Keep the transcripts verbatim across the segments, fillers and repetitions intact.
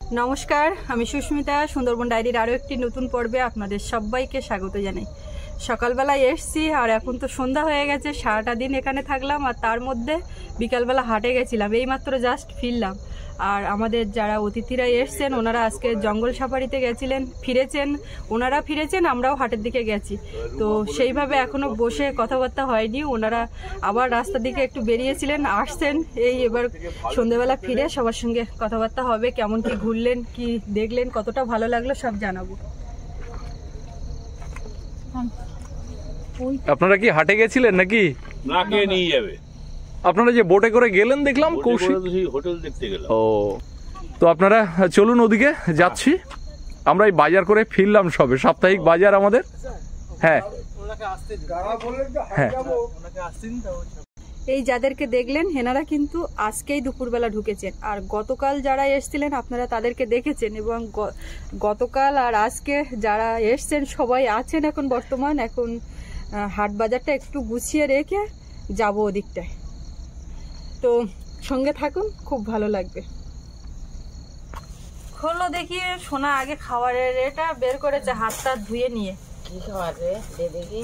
নমস্কার, আমি সুস্মিতা। সুন্দরবন ডায়েরির আরও একটি নতুন পর্বে আপনাদের সবাইকে স্বাগত জানাই। সকালবেলায় এসছি আর এখন তো সন্ধ্যা হয়ে গেছে। সারাটা দিন এখানে থাকলাম আর তার মধ্যে বিকালবেলা হাটে গেছিলাম, এইমাত্র জাস্ট ফিরলাম। আর আমাদের যারা অতিথিরা এসছেন ওনারা আজকে জঙ্গল সাফারিতে গেছিলেন, ফিরেছেন। ওনারা ফিরেছেন, আমরাও হাটের দিকে গেছি। তো সেইভাবে এখনও বসে কথাবার্তা হয়নি। ওনারা আবার রাস্তার দিকে একটু বেরিয়েছিলেন, আসছেন। এই এবার সন্ধ্যেবেলা ফিরে সবার সঙ্গে কথাবার্তা হবে, কেমন কি ঘুরলেন, কি দেখলেন, কতটা ভালো লাগলো সব জানাবো। আপনারা কি হাটে গেছিলেন নাকি? না, কে নিয়ে যাবে? আপনারা যে বোটে করে গেলেন দেখলাম, কৌশিক হোটেল দেখতে গেলাম। ও, তো আপনারা চলুন ওদিকে যাচ্ছি। আমরা এই বাজার করে ফিরলাম সবে, সাপ্তাহিক বাজার আমাদের। হ্যাঁ হ্যাঁ, এই যাদেরকে দেখলেন হেনারা কিন্তু আজকেই দুপুরবেলা ঢুকেছেন। আর গতকাল যারা এসছিলেন আপনারা তাদেরকে দেখেছেন, এবং গতকাল আর আজকে যারা এসছেন সবাই আছেন এখন বর্তমান। এখন হাট বাজারটা একটু গুছিয়ে রেখে যাবো ওদিকটায়, তো সঙ্গে থাকুন, খুব ভালো লাগবে। খোলো দেখি সোনা, আগে খাবারের এটা বের করেছে, হাতটা ধুয়ে নিয়ে। কি খাবার রে? দে দেখি।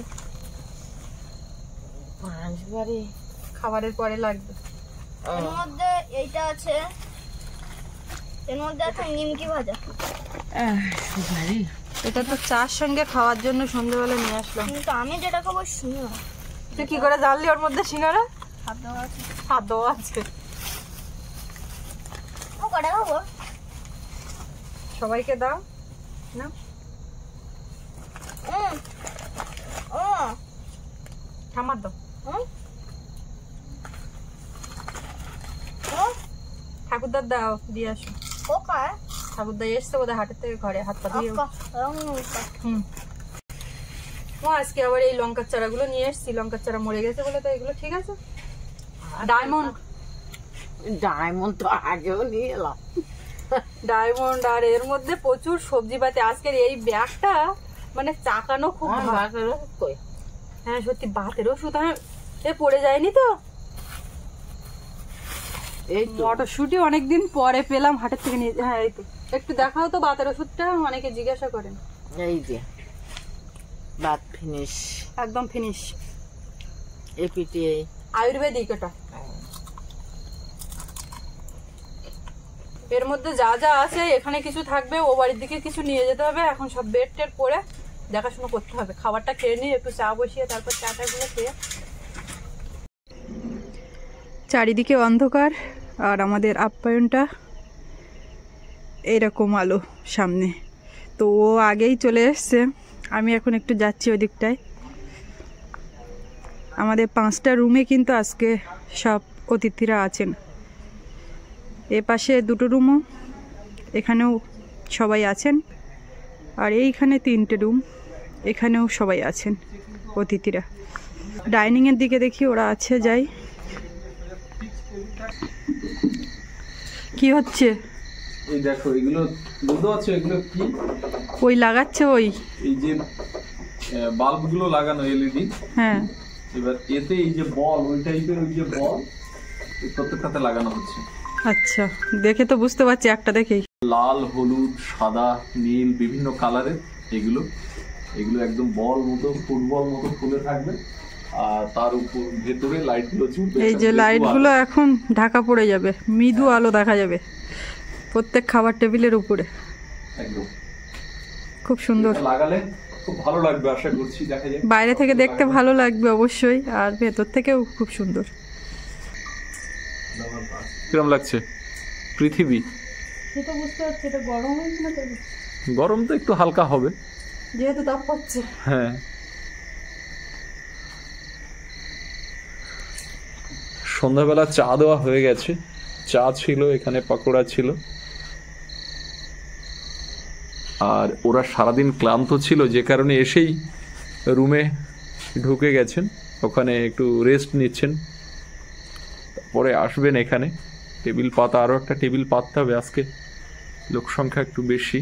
পাঁচ বারে খাবারের পরে লাগবে। এর মধ্যে এইটা আছে, এর মধ্যে আছে নিমকি ভাজা। এটা তো চার সঙ্গে খাওয়ার জন্য সন্ধ্যাবেলা নিয়ে আসলাম। কিন্তু আমি যেটা খাবো সিঙ্গারা। তুই কি করে জানলি ওর মধ্যে সিঙ্গারা? হাত দেওয়া আছে। হাত দেওয়া আছে। ও কটা খাবো? সবাইকে দাও না। হুম ও থামার দাও। হুম ও ঠাকুরদার দাও, দিয়ে আসো। ও কায় ঠাকুরদা এসছে বোধহয় হাটের থেকে, ঘরে হাত পা দিয়ে। আক্কা রং নমস্তা। হুম, ও আজকে আবার এই লঙ্কার চারাগুলো নিয়ে এসছি। লঙ্কার চারা মরে গেছে বলে তো এগুলো ঠিক আছে। ডায়মন্ড ডায়মন্ড তো আগেও নিয়ে এলাম। ডায়মন্ড। আর এর মধ্যে প্রচুর সবজি পাতি। আজকের এই ব্যাগটা মানে চাকানো খুব ভালো। হ্যাঁ সত্যি, বাতের ওষুধ এ পড়ে যায়নি তো। এই মটরশুঁটি অনেকদিন পরে পেলাম হাটের থেকে নিয়ে। হ্যাঁ এই তো, একটু দেখাও তো বাতের ওষুধটা, অনেকে জিজ্ঞাসা করেন। এই যে বাত ফিনিশ, একদম ফিনিশ। এপিটি আয়ুর্বেদিক এটা। এর মধ্যে যা যা আছে এখানে কিছু থাকবে, ও বাড়ির দিকে কিছু নিয়ে যেতে হবে। এখন সব বেড টেড পরে দেখাশোনা করতে হবে। খাবারটা খেয়ে নিয়ে একটু চা বসিয়ে তারপর চাটা গুলো খেয়ে। চারিদিকে অন্ধকার আর আমাদের আপ্যায়নটা এইরকম আলো সামনে। তো ও আগেই চলে এসছে, আমি এখন একটু যাচ্ছি ওই দিকটায়। আমাদের পাঁচটা রুমে কিন্তু আজকে সব অতিথিরা আছেন। এ পাশে দুটো রুমও, এখানেও সবাই আছেন। আর এইখানে তিনটে রুম, এখানেও সবাই আছেন অতিথিরা। ডাইনিংয়ের দিকে দেখি ওরা আছে, যাই। কি হচ্ছে? এই দেখো, এগুলো বুঝতে পারছো এগুলো কি? ওই লাগাচ্ছে, ওই এই যে বাল্ব গুলো লাগানো এলইডি। হ্যাঁ, এবার এতে এই যে বল, ওই টাইপের ওই যে বল প্রত্যেকটাতে লাগানো হচ্ছে। আচ্ছা, দেখে তো বুঝতে পারছি একটা দেখেই। লাল, হলুদ, সাদা, নীল, বিভিন্ন কালারের এগুলো। এগুলো একদম বল মতো, ফুটবল মতো ফুলে থাকবে। আর তার উপর ভেতরে লাইট গুলো জ্বলবে। এই যে লাইট গুলো এখন ঢাকা পড়ে যাবে, মৃদু আলো দেখা যাবে প্রত্যেক খাবার টেবিলের উপরে। একদম খুব সুন্দর লাগালে খুব ভালো লাগবে, আশা করছি। দেখা যায় বাইরে থেকে দেখতে ভালো লাগবে অবশ্যই, আর ভেতর থেকেও খুব সুন্দর। কিরম লাগছে পৃথিবী? সেটা বুঝতে পারছি, এটা গরম হয়েছে না? গরম তো একটু হালকা হবে যেহেতু তাপ পাচ্ছে। হ্যাঁ, সন্ধ্যাবেলা চা দেওয়া হয়ে গেছে। চা ছিল এখানে, পকোড়া ছিল। আর ওরা সারাদিন ক্লান্ত ছিল, যে কারণে এসেই রুমে ঢুকে গেছেন, ওখানে একটু রেস্ট নিচ্ছেন। পরে আসবেন এখানে। টেবিল পাতা, আরও একটা টেবিল পাততে হবে, আজকে লোক সংখ্যা একটু বেশি।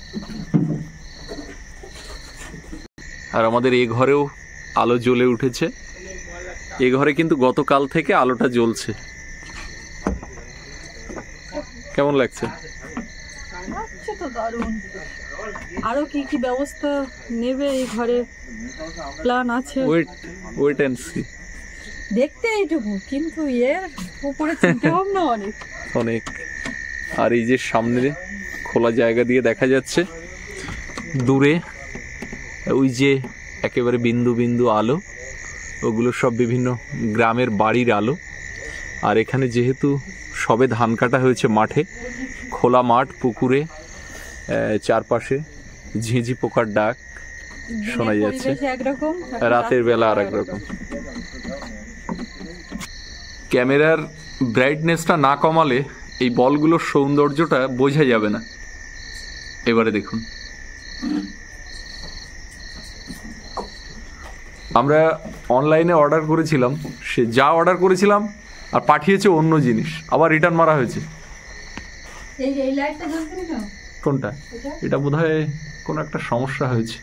আর আমাদের এ ঘরেও আলো জ্বলে উঠেছে। এ ঘরে কিন্তু গতকাল থেকে আলোটা জ্বলছে। কেমন লাগছে? লাগছে তো দারুণ। আরো কি কি ব্যবস্থা নেবে এই ঘরে প্ল্যান আছে, ওয়েট ওয়েট এন্ড সি। দেখতে এইটুকু, কিন্তু এর উপরে চিন্তা ভাবনা অনেক অনেক। আর এই যে সামনে খোলা জায়গা দিয়ে দেখা যাচ্ছে দূরে ওই যে একেবারে বিন্দু বিন্দু আলো, ওগুলো সব বিভিন্ন গ্রামের বাড়ির আলো। আর এখানে যেহেতু সবে ধান কাটা হয়েছে মাঠে, খোলা মাঠ, পুকুরে চারপাশে ঝিঁঝি পোকার ডাক শোনা যাচ্ছে, একরকম, রাতের বেলা আর একরকম। ক্যামেরার ব্রাইটনেসটা না কমালে এই বলগুলোর সৌন্দর্যটা বোঝা যাবে না। এবারে দেখুন, আমরা অনলাইনে অর্ডার করেছিলাম, সে যা অর্ডার করেছিলাম আর পাঠিয়েছে অন্য জিনিস, আবার রিটার্ন মারা হয়েছে। এই এই লাইটটা জ্বলছে না কেন? কোনটা? এটা বোধহয় কোনো একটা সমস্যা হয়েছে।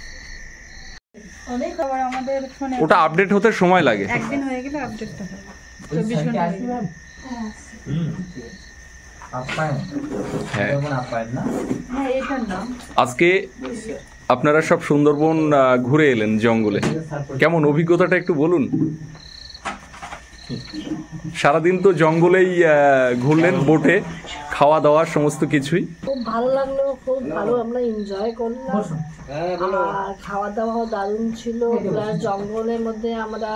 অনেক আবার আমাদের ফোনে ওটা আপডেট হতে সময় লাগে। একদিন হয়ে গেলে আপডেটটা হয়, চব্বিশ ঘন্টা হয়ে গেলে। হ্যাঁ, হ্যাঁ এটার নাম। আজকে আপনারা সব সুন্দরবন আহ, ঘুরে এলেন জঙ্গলে, কেমন অভিজ্ঞতাটা একটু বলুন। সারাদিন তো জঙ্গলেই আহ, ঘুরলেন, বোটে খাওয়া দাওয়া সমস্ত কিছুই। খুব ভালো লাগলো, খুব ভালো আমরা এনজয় করলাম। আর খাওয়া দাওয়াও দারুণ ছিল। প্লাস জঙ্গলের মধ্যে আমরা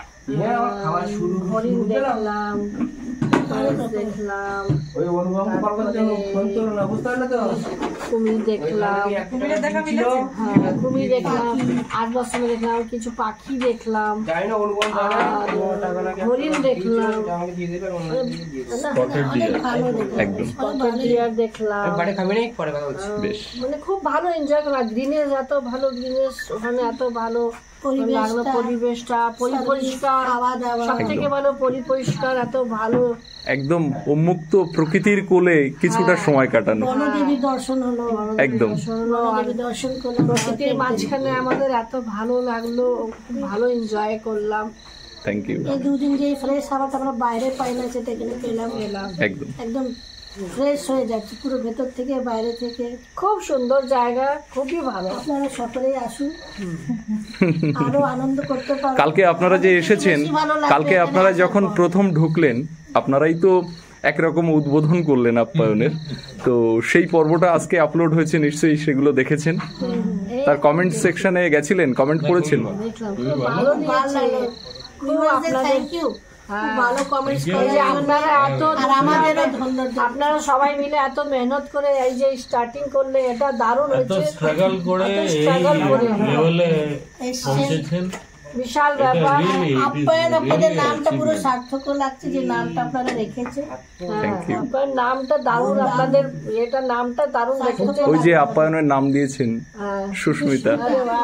হরিণ দেখলাম, দেখলাম কুমির দেখলাম, হ্যাঁ কুমির দেখলাম, আট বছর দেখলাম, কিছু পাখি দেখলাম, আর হরিণ দেখলাম, ডিয়ার দেখলাম। মানে খুব ভালো এনজয় করলাম। গ্রিনেস এত ভালো, গ্রিনেস ওখানে এত ভালো লাগলো, পরিবেশটা পরিপরিষ্কার, সব থেকে ভালো পরিপরিষ্কার, এত ভালো একদম উন্মুক্ত প্রকৃতির কোলে কিছুটা সময় কাটানো। বনদেবীর দর্শন হলো, একদম দর্শন করলাম, প্রকৃতির মাঝখানে আমাদের এত ভালো লাগলো, খুব ভালো এনজয় করলাম। Thank you. এই দুদিন যে ফ্রেশ হাওয়াটা আমরা বাইরে পাই না, সেটা এখানে পেলাম এলাম, একদম একদম ফ্রেশ হয়ে যাচ্ছে পুরো ভেতর থেকে বাইরে থেকে। খুব সুন্দর জায়গা, খুবই ভালো। আপনারা সকলেই আসুন, আরো আনন্দ করতে পারবেন। কালকে আপনারা যে এসেছেন, কালকে আপনারা যখন প্রথম ঢুকলেন, আপনারাই তো একরকম উদ্বোধন করলেন আপ্যায়নের, তো সেই পর্বটা আজকে আপলোড হয়েছে, নিশ্চয়ই সেগুলো দেখেছেন। তার কমেন্ট সেকশনে গেছিলেন, কমেন্ট করেছেন। দেখলাম খুব ভালো লাগলো, খুব আপনাদের থ্যাংক ইউ, খুব ভালো কমেন্টস করে। আপনারা এত, আর আমাদেরও ধন্যবাদ। আপনারা সবাই মিলে এত মেহনত করে এই যে স্টার্টিং করলে, এটা দারুণ হয়েছে। এত স্ট্রাগল করে এই লেভেলে পৌঁছেছেন, বিশাল ব্যাপার। আপ্যায়ন আপনাদের নামটা পুরো সার্থক লাগছে, যে নামটা আপনারা রেখেছে। আপনার নামটা দারুণ, আপনাদের এটা নামটা দারুণ রেখেছে। ওই যে আপ্যায়নের নাম দিয়েছেন সুস্মিতা, আরে বাহ,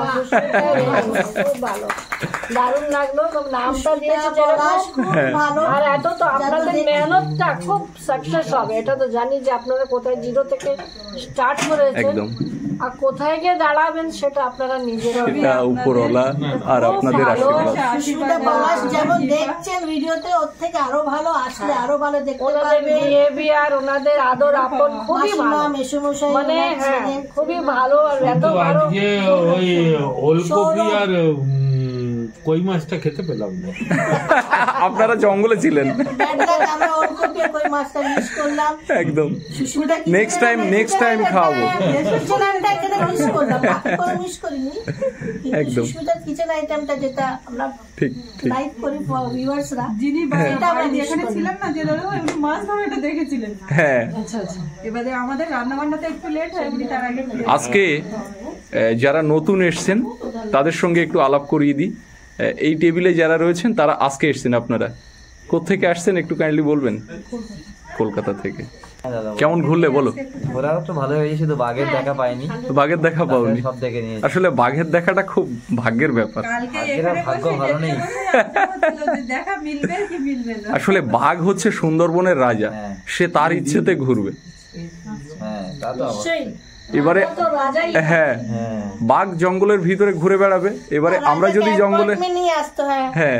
খুব ভালো, দারুণ লাগলো। নামটা দিয়েছে যেরকম ভালো, আর এত তো আপনাদের মেহনতটা খুব সাকসেস হবে, এটা তো জানি যে আপনারা কোথায় জিরো থেকে স্টার্ট করেছেন, একদম, আর কোথায় গিয়ে দাঁড়াবেন সেটা আপনারা নিজেরা এটা উপরওয়ালা আর আপনাদের আশীর্বাদ। সুস্মিতা পলাশ যেমন দেখছেন ভিডিওতে, ওর থেকে আরো ভালো আসলে আরো ভালো দেখতে ওনাদের পারবেন। বিহেভিয়ার, ওনাদের আদর আপন খুবই ভালো, মেসোমশাই মানে হ্যাঁ খুবই ভালো। আর এত ভালো, আজকে ওই ওলকপি আর উম, কই মাছটা খেতে পেলাম না। আপনারা জঙ্গলে ছিলেন, আমরা ওলকপি আর কই মাছটা মিস করলাম। একদম। Susmita next time next time খাওয়াবো। কিচেনটা এখানে মিস করলাম, বাকি কোনো মিস করিনি। একদম। সুস্মিতার কিচেন আইটেমটা যেটা আমরা ঠিক ঠিক। লাইক করি ভিউয়ার্সরা, যিনি সেটা আমরা miss এখানে করি। ছিলেন না, যে দাদা উনি মাছ ধরাটা দেখেছিলেন। হ্যাঁ, আচ্ছা আচ্ছা। এবারে আমাদের রান্না বান্নাতে একটু লেট হয়, উনি তার আগে খেয়ে- আজকে আহ, যারা নতুন এসছেন তাদের সঙ্গে একটু আলাপ করিয়ে দিই। আহ, এই টেবিলে যারা রয়েছেন তারা আজকে এসছেন। আপনারা কোত্থেকে আসছেন একটু কাইন্ডলি বলবেন? কলকাতা থেকে। কেমন ঘুরলে বলো? ঘোরাও তো ভালো হয়েছে, শুধু বাঘের দেখা পাইনি, বাঘের দেখা পাওনি? সব দেখে নিয়েছি। আসলে বাঘের দেখাটা খুব ভাগ্যের ব্যাপার। কালকে আজকের এখানে ভাগ্য বসে ভালো দেখতে নেই। বসে আজকে হচ্ছিল যে দেখা মিলবে কি মিলবে না। আসলে বাঘ হচ্ছে সুন্দরবনের রাজা, হ্যাঁ। সে তার ইচ্ছেতে ঘুরবে। হ্যাঁ তা তো অবশ্যই। এবারে হ্যাঁ বাঘ জঙ্গলের ভিতরে ঘুরে বেড়াবে, এবারে আমরা যদি জঙ্গলে হ্যাঁ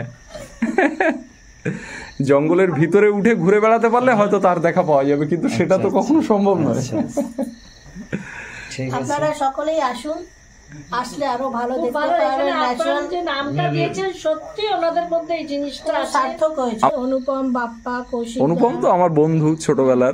জঙ্গলের ভিতরে উঠে ঘুরে বেড়াতে পারলে হয়তো তার দেখা পাওয়া যাবে, কিন্তু সেটা তো কখনো সম্ভব নয়। আপনারা সকলেই আসুন, আসলে আরো ভালো দেখতে পারবেন। ন্যাচারাল যে নামটা দিয়েছেন সত্যি ওনাদের মধ্যে এই জিনিসটা সার্থক হয়েছে। অনুপম, বাপ্পা, কৌশিক, অনুপম তো আমার বন্ধু ছোটবেলার,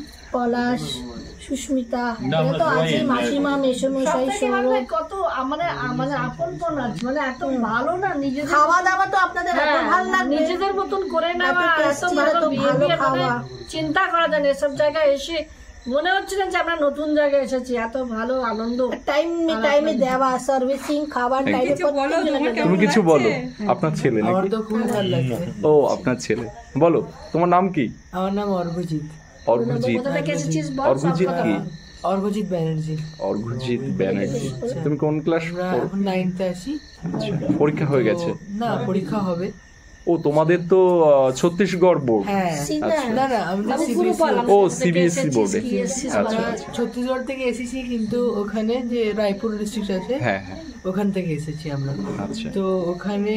পলাশ, সুস্মিতা, এরা তো আছে, মাসিমা, মেসোমশাই, সৌরভ, কত মানে মানে আপনপন আছে, মানে এত ভালো না নিজেদের খাওয়া দাওয়া তো আপনাদের এত ভালো লাগবে, নিজেদের মতন করে নেওয়া, এত এত tasty, ভালো এত ভালো behavior, মানে খাওয়া। চিন্তা করা যায় না এসব জায়গায় এসে মনে হচ্ছে না যে আমরা নতুন জায়গায় এসেছি, এত ভালো আনন্দ। টাইমে টাইমে দেওয়া, সার্ভিসিং, খাবার টাইমে। তুমি কিছু বলো, আপনার ছেলে নাকি? আমার তো খুব ভালো লাগছে। ও আপনার ছেলে, বলো তোমার নাম কি? আমার নাম অর্ঘজিৎ। অর্ঘজিৎ? কোথা থেকে এসেছিস বল? অর্ঘজিৎ কি? অর্ঘজিৎ ব্যানার্জি। অর্ঘজিৎ ব্যানার্জি। তুমি কোন ক্লাস? আমরা এখন নাইনথে আছি। পরীক্ষা হয়ে গেছে? না, পরীক্ষা হবে। ও তোমাদের তো আহ, ছত্তিশগড় বোর্ড। হ্যাঁ না না আমরা সিবিএসসি। ও সিবিএসসি বোর্ডে। আচ্ছা ছত্তিশগড় থেকে এসেছি, কিন্তু ওখানে যে রায়পুর ডিস্ট্রিক্ট আছে হ্যাঁ হ্যাঁ ওখান থেকে এসেছি আমরা। আচ্ছা তো ওখানে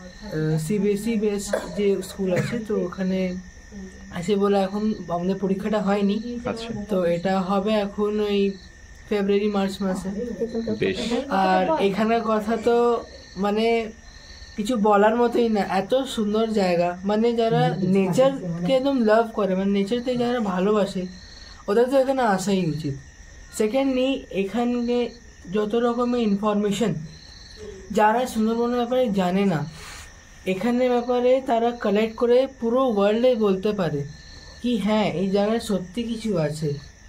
সিবিএসসি বেস যে স্কুল আছে, তো ওখানে আছে বলে এখন আমাদের পরীক্ষাটা হয়নি। আচ্ছা তো এটা হবে এখন ওই ফেব্রুয়ারি মার্চ মাসে। বেশ। আর এখানের কথা তো মানে কিছু বলার মতোই না, এত সুন্দর জায়গা। মানে যারা নেচারকে একদম লাভ করে, মানে নেচারকে যারা ভালোবাসে, ওদের তো এখানে আসাই উচিত। সেকেন্ডলি এখানে যত রকমের ইনফরমেশন যারা সুন্দরবনের ব্যাপারে জানে না, এখানের ব্যাপারে তারা কালেক্ট করে পুরো ওয়ার্ল্ডে বলতে পারে কি হ্যাঁ এই জায়গায় সত্যি কিছু আছে।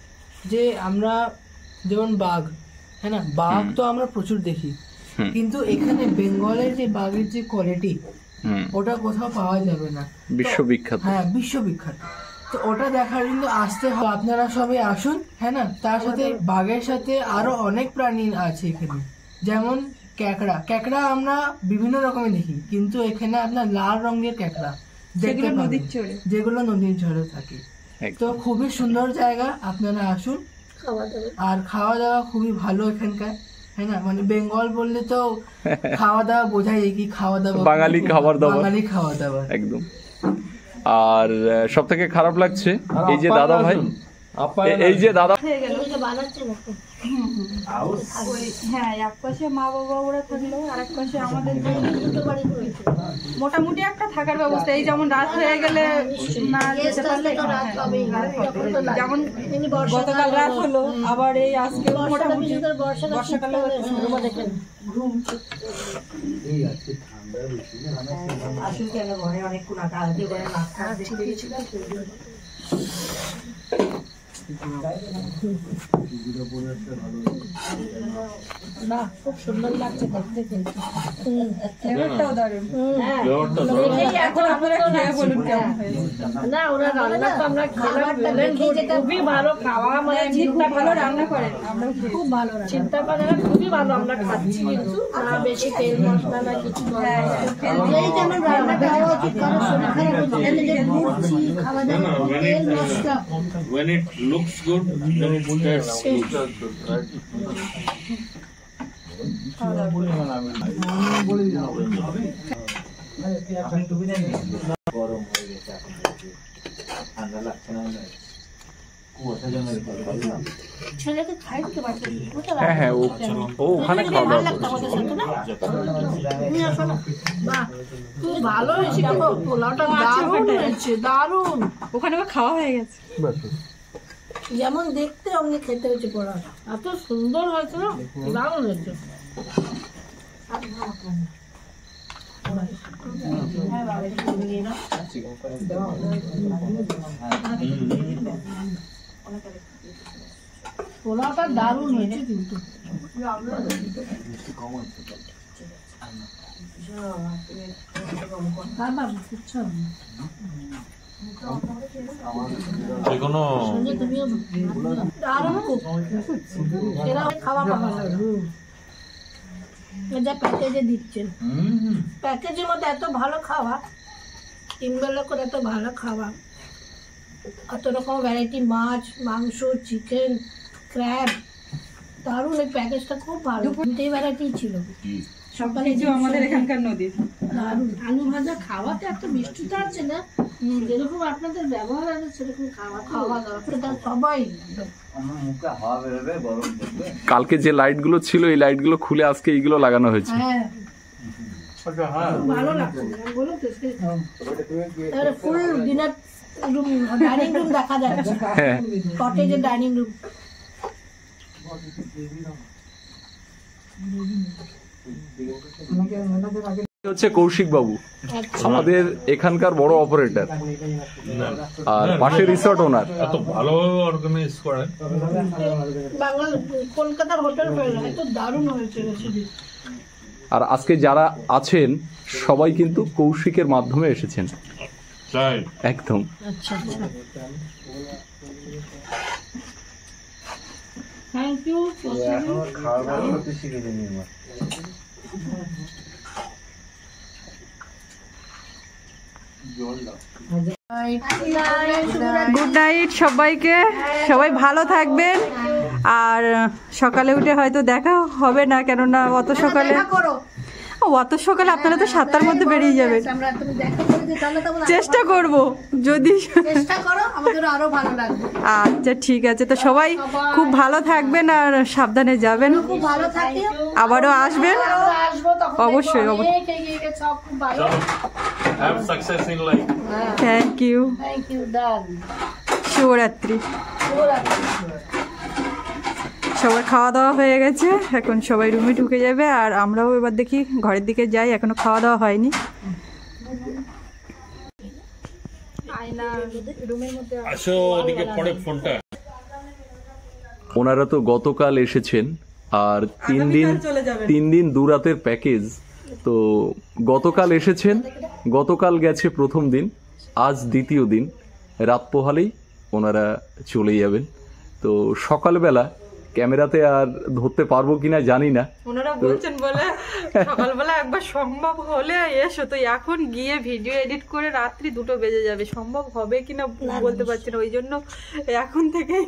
যে আমরা যেমন বাঘ, হ্যাঁ না, বাঘ তো আমরা প্রচুর দেখি, কিন্তু এখানে বেঙ্গলের যে বাঘের যে কোয়ালিটি ওটা কোথাও পাওয়া যাবে না, বিশ্ববিখ্যাত। হ্যাঁ বিশ্ববিখ্যাত। তো ওটা দেখার জন্য আসতে হবে, আপনারা সবাই আসুন, হ্যাঁ না। তার সাথে বাঘের সাথে আরো অনেক প্রাণী আছে এখানে, যেমন ক্যাকড়া। ক্যাকড়া আমরা বিভিন্ন রকমের দেখি, কিন্তু এখানে আপনার লাল রঙের ক্যাকড়া দেখতে পাবেন, যেগুলো নদীর ঝড়ে থাকে। তো খুবই সুন্দর জায়গা, আপনারা আসুন। আর খাওয়া দাওয়া খুবই ভালো এখানকার, হ্যাঁ না। মানে বেঙ্গল বললে তো খাওয়া দাওয়া বোঝাই কি খাওয়া দাওয়া, বাঙালি খাবার দাবার, বাঙালি খাওয়া দাওয়া একদম। আর সব থেকে খারাপ লাগছে এই যে দাদা ভাই, এই যে দাদা হ্যাঁ এক পাশে মা বাবা ওরা থাকলো, আর এক পাশে আমাদের মোটামুটি একটা থাকার ব্যবস্থা। এই যেমন রাত হয়ে গেলে না যেতে পারলে, যেমন গতকাল রাত হলো, আবার এই আজকে মোটামুটি বর্ষাকালে আসুন কেন ঘরে অনেকক্ষণ আগে করে না না, খুব সুন্দর লাগছে দেখতে কিন্তু। ফ্লেভারটাও দারুণ। এখন আপনারা খেয়ে বলুন কেমন হয়েছে। না ওরা রান্না তো আমরা খেলাম, খুবই ভালো খাওয়া, মানে চিন্তা ভালো রান্না করেন, আমরা খুব ভালো রান্না। চিন্তা করে না, খুবই ভালো আমরা খাচ্ছি, কিন্তু না বেশি তেল মশলা না কিছু। এই যেমন রান্নাটা হওয়া উচিত, কারণ শরীর খারাপ হচ্ছে, এই যে ঘুরছি, খাওয়া দাওয়া, তেল মশলা। When it looks good, then it tastes good. ছেলেকে খাই দিতে পারছি। হ্যাঁ হ্যাঁ ও ও ওখানে খাওয়া দাওয়া করে। খুব ভালো হয়েছে, দেখো পোলাওটা দারুণ হয়েছে, দারুণ। ওখানে আবার খাওয়া হয়ে গেছে। যেমন দেখতে অমনি খেতে হয়েছে পোড়াটা, এত সুন্দর হয়েছে না, দারুণ হয়েছে। পোলাওটা দারুণ হয়েছে কিন্তু। যেকোনো দারুণ খুব এরা খাওয়া পাওয়া যা প্যাকেজে দিচ্ছেন, প্যাকেজের মধ্যে এত ভালো খাওয়া, তিন বেলা করে এত ভালো খাওয়া, কত রকম ভ্যারাইটি মাছ, মাংস, চিকেন, ক্র্যাব, দারুণ, এই প্যাকেজটা খুব ভালো, দুটো ভ্যারাইটি ছিল। সকালে কিছু আমাদের এখানকার নদীর দারুণ আলু ভাজা, খাওয়াতে এত মিষ্টিটা আছে না, যেরকম আপনাদের ব্যবহার আছে সেরকম খাওয়া খাওয়া দাওয়া সবাই আমার মুখে হাওয়া বেরোবে, গরম করবে। কালকে যে লাইটগুলো ছিল এই লাইটগুলো খুলে আজকে এইগুলো লাগানো হয়েছে। হ্যাঁ ভালো লাগছে বলো তো, তাহলে full dinner room, dining room দেখা যাচ্ছে, হ্যাঁ কটেজের ডাইনিং রুম। হচ্ছে কৌশিক বাবু, আমাদের এখানকার বড় অপারেটর, আর পাশে রিসর্ট ওনার। এত ভালোভাবে অর্গানাইজ করেন। বাংলা কলকাতার হোটেল এত দারুণ হয়েছে রেসিপি। আর আজকে যারা আছেন সবাই কিন্তু কৌশিকের মাধ্যমে এসেছেন। তাই একদম। আচ্ছা আচ্ছা, থ্যাংক ইউ। এখন খাওয়া দাওয়া করতে শিখেছে নির্মা। গুড নাইট সবাইকে, সবাই ভালো থাকবেন। আর সকালে উঠে হয়তো দেখা হবে না, কেননা অত সকালে অত সকালে আপনারা তো সাতটার মধ্যে বেরিয়ে যাবেন। চেষ্টা করব, যদি চেষ্টা করো আমাদের আরো ভালো লাগবে। আচ্ছা ঠিক আছে, তো সবাই খুব ভালো থাকবেন আর সাবধানে যাবেন। খুব ভালো থাকি, আবারও আসবেন আসবো তখন। অবশ্যই, অবশ্যই। সব খুব ভালো। Have success in life. Thank you, thank you, done. শুভরাত্রি। সবার খাওয়া দাওয়া হয়ে গেছে, এখন সবাই রুমে ঢুকে যাবে, আর আমরাও এবার দেখি ঘরের দিকে যাই, এখনো খাওয়া দাওয়া হয়নি। আসো ওদিকে পরে ফোনটা। ওনারা তো গতকাল এসেছেন, আর তিন দিন তিন দিন দু রাতের প্যাকেজ। তো গতকাল এসেছেন, গতকাল গেছে প্রথম দিন, আজ দ্বিতীয় দিন, রাত পোহালেই ওনারা চলে যাবেন। তো সকালবেলা ক্যামেরাতে আর ধরতে পারবো কিনা জানি না, ওনারা বলছেন বলে সকালবেলা একবার সম্ভব হলে এসো, তো এখন গিয়ে ভিডিও এডিট করে রাত্রি দুটো বেজে যাবে, সম্ভব হবে কিনা বলতে পারছি না, ওই জন্য এখন থেকে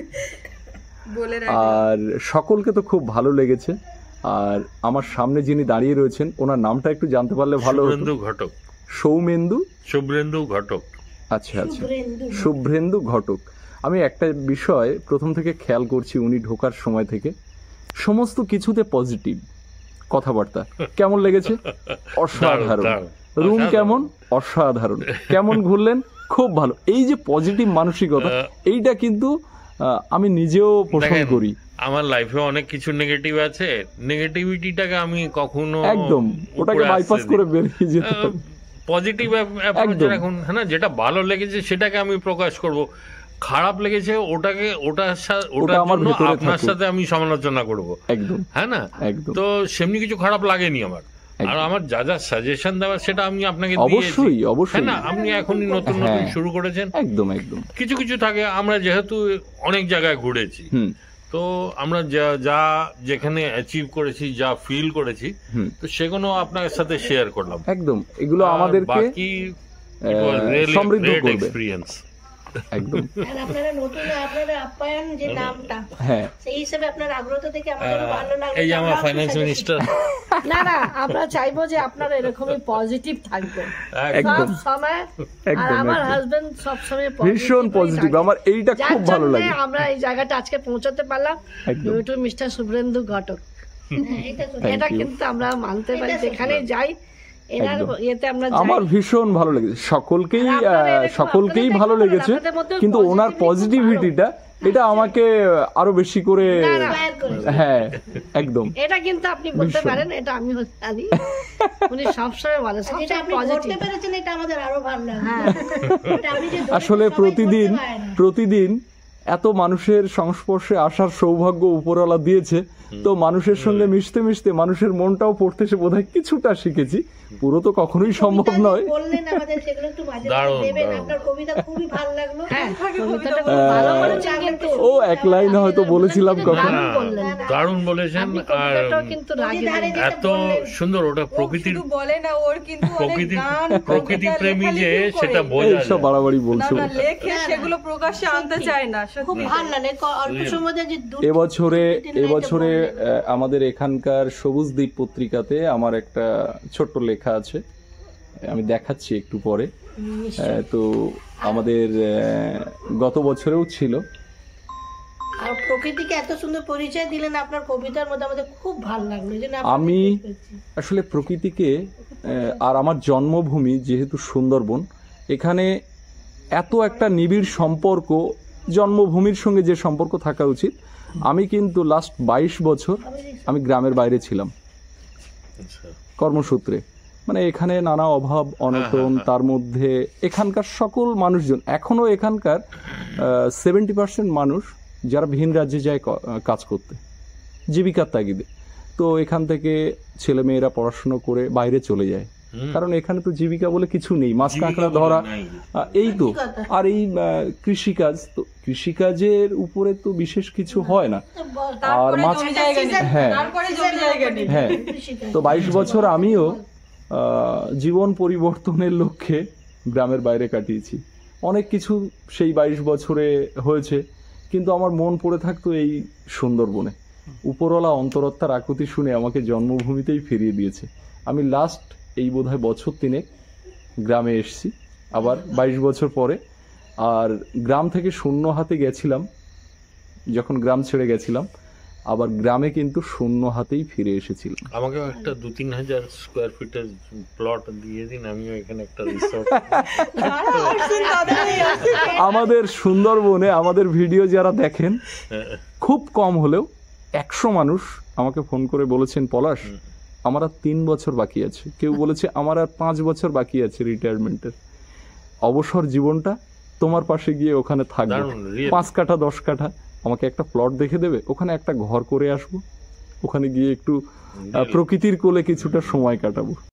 বলে রাখি। আর সকলকে তো খুব ভালো লেগেছে। আর আমার সামনে যিনি দাঁড়িয়ে রয়েছেন ওনার নামটা একটু জানতে পারলে ভালো হতো। শুভ্রেন্দু ঘটক। সৌমেন্দু শুভ্রেন্দু ঘটক। আচ্ছা আচ্ছা, শুভ্রেন্দু ঘটক। আমি একটা বিষয় প্রথম থেকে খেয়াল করছি, উনি ঢোকার সময় থেকে সমস্ত কিছুতে পজিটিভ কথাবার্তা। কেমন লেগেছে? অসাধারণ। রুম কেমন? অসাধারণ। কেমন ঘুরলেন? খুব ভালো। এই যে পজিটিভ মানসিকতা, এইটা কিন্তু আমি নিজেও পোষণ করি। আমার লাইফে অনেক কিছু নেগেটিভ আছে, নেগেটিভিটিটাকে আমি কখনো একদম ওটাকে বাইপাস করে বেরিয়ে যেতে পারি। পজিটিভ অ্যাপ্রোচ রাখুন, হ্যাঁ না, যেটা ভালো লেগেছে সেটাকে আমি প্রকাশ করব, খারাপ লেগেছে ওটাকে ওটার সাথে ওটার জন্য আপনার সাথে আমি সমালোচনা করব, একদম, হ্যাঁ না। তো সেমনি কিছু খারাপ লাগেনি আমার, আর আমার যা যা সাজেশন দেওয়ার সেটা আমি আপনাকে দিয়েছি, অবশ্যই অবশ্যই, হ্যাঁ না। আপনি এখনই নতুন নতুন শুরু করেছেন, একদম একদম। কিছু কিছু থাকে, আমরা যেহেতু অনেক জায়গায় ঘুরেছি, তো আমরা যা যা যেখানে অ্যাচিভ করেছি, যা ফিল করেছি, তো সেগুলো আপনার সাথে শেয়ার করলাম। একদম, এগুলো আমাদেরকে বাকি সমৃদ্ধ করবে, এক্সপেরিয়েন্স। একদম। আর আপনারা নতুন আপনাদের আপ্যায়ন যে নামটা, হ্যাঁ, সেই হিসেবে আপনার আগ্রহতা থেকে আমাদের ভালো লাগলো। এই যে আমার ফাইন্যান্স মিনিস্টার, না না, আমরা চাইবো যে আপনারা এরকমই পজিটিভ থাকবেন একদম সব সময়, আর আমার হাজবেন্ড সব সময় ভীষণ পজিটিভ। আমার এইটা খুব ভালো লাগে। আমরা এই জায়গাটা আজকে পৌঁছাতে পারলাম due to mister Subhrendu Ghatak. এটা কিন্তু আমরা মানতে পারি, যেখানে যাই এনার ইয়েতে আমরা যাই। আমার ভীষণ ভালো লেগেছে, সকলকেই সকলকেই ভালো লেগেছে, কিন্তু ওনার পজিটিভিটিটা এটা আমাকে আরো বেশি করে, হ্যাঁ একদম, এটা কিন্তু আপনি বলতে পারেন, এটা আমি জানি, উনি সবসময় বলে এটা আপনি করতে পেরেছেন, এটা আমাদের আরো ভালো লাগে। আসলে প্রতিদিন প্রতিদিন এত মানুষের সংস্পর্শে আসার সৌভাগ্য উপরওয়ালা দিয়েছে, তো মানুষের সঙ্গে মিশতে মিশতে মানুষের মনটাও পড়তে সে বোধহয় কিছুটা শিখেছি, পুরো তো কখনোই সম্ভব নয়। বললেন আমাদের সেগুলো একটু মাঝে মাঝে দেবেন, আপনার কবিতা খুবই ভালো লাগলো। হ্যাঁ, কবিতাটা খুব ভালো বলেছেন, কিন্তু ও এক লাইন হয়তো বলেছিলাম কখন। দারুণ বলেছেন। আপনি আর কবিতাটাও কিন্তু রাগিনী। এত সুন্দর, ওটা প্রকৃতির শুধু বলে না, ওর কিন্তু অনেক প্রকৃতি গান, প্রকৃতি কবিতা প্রেমী যে লেখালেখিও করে। সেটা বোঝা এইসব যায়। বাড়াবাড়ি না বলছো। না লেখে সেগুলো প্রকাশ্যে আনতে চায় না, খুব সত্যি। ভালো লাগে ক- অল্প সময় যে দু এবছরে তিন লাইনে এবছরে বললেন। আহ, আমাদের এখানকার সবুজ দ্বীপ পত্রিকাতে আমার একটা ছোট্ট লেখা আছে, আমি দেখাচ্ছি একটু পরে। আহ, তো আমাদের আহ, গত বছরেও ছিল। আর প্রকৃতিকে এত সুন্দর পরিচয় দিলেন আপনার কবিতার মধ্যে, আমাদের খুব ভালো লাগলো। এই জন্য আপনাকে আমি জিজ্ঞেস করছি। আসলে প্রকৃতিকে আহ, আর আমার জন্মভূমি যেহেতু সুন্দরবন, এখানে এত একটা নিবিড় সম্পর্ক, জন্মভূমির সঙ্গে যে সম্পর্ক থাকা উচিত। আমি কিন্তু লাস্ট বাইশ বছর আমি গ্রামের বাইরে ছিলাম আচ্ছা। কর্মসূত্রে। মানে এখানে নানা অভাব অনটন, তার মধ্যে এখানকার সকল মানুষজন, এখনো এখানকার সেভেন্টি পার্সেন্ট মানুষ যারা ভিন রাজ্যে যায় ক- কাজ করতে জীবিকার তাগিদে। তো এখান থেকে ছেলে মেয়েরা পড়াশুনো করে বাইরে চলে যায়, কারণ এখানে তো জীবিকা বলে কিছু নেই, মাছ কাঁকড়া ধরা, আহ, এই তো। আর এই আহ, কৃষিকাজ, তো কৃষিকাজের উপরে তো বিশেষ কিছু হয় না। আর তারপরে মাছ, জমি জায়গা নেই, হ্যাঁ তারপরে জমি জায়গা নেই। হ্যাঁ, তো বাইশ বছর আমিও আহ, জীবন পরিবর্তনের লক্ষ্যে গ্রামের বাইরে কাটিয়েছি। অনেক কিছু সেই বাইশ বছরে হয়েছে, কিন্তু আমার মন পড়ে থাকতো এই সুন্দরবনে। উপরওয়ালা অন্তরত্মার আকুতি শুনে আমাকে জন্মভূমিতেই ফিরিয়ে দিয়েছে। আমি লাস্ট এই বোধহয় বছর তিনেক গ্রামে এসেছি, আবার বাইশ বছর পরে। আর গ্রাম থেকে শূন্য হাতে গেছিলাম, যখন গ্রাম ছেড়ে গেছিলাম, আবার গ্রামে কিন্তু শূন্য হাতেই ফিরে এসেছিলাম। আমাকে একটা দু তিন হাজার স্কোয়ার ফিটের প্লট দিয়ে দিন, আমিও এখানে একটা রিসর্ট। আমাদের সুন্দরবনে আমাদের ভিডিও যারা দেখেন, খুব কম হলেও একশো মানুষ আমাকে ফোন করে বলেছেন, পলাশ আমার আর তিন বছর বাকি আছে, কেউ বলেছে আমার আর পাঁচ বছর বাকি আছে রিটায়ারমেন্টের, অবসর জীবনটা তোমার পাশে গিয়ে ওখানে থাকবো, দারুণ, really। পাঁচ কাঠা দশ কাঠা আমাকে একটা প্লট দেখে দেবে, ওখানে একটা ঘর করে আসবো, ওখানে গিয়ে একটু আহ, প্রকৃতির কোলে কিছুটা সময় কাটাবো।